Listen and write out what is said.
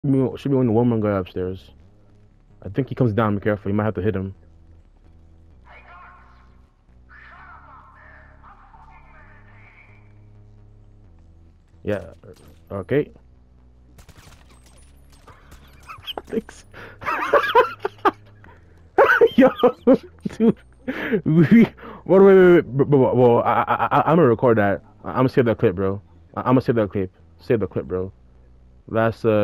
Should be only one more guy upstairs. I think he comes down. Be careful. You might have to hit him. Yeah. Okay. Thanks. Yo, dude. We, wait. Well, I'm gonna record that. I'm gonna save that clip, bro. I'm gonna save that clip. Save the clip, bro. Last